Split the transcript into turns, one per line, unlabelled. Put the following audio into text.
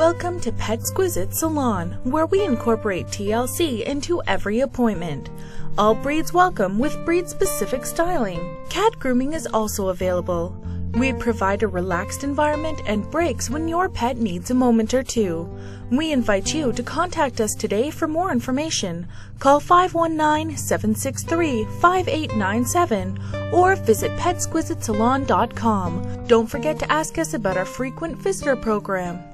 Welcome to Petsquisite Salon, where we incorporate TLC into every appointment. All breeds welcome with breed-specific styling. Cat grooming is also available. We provide a relaxed environment and breaks when your pet needs a moment or two. We invite you to contact us today for more information. Call 519-763-5897 or visit petsquisitesalon.com. Don't forget to ask us about our frequent visitor program.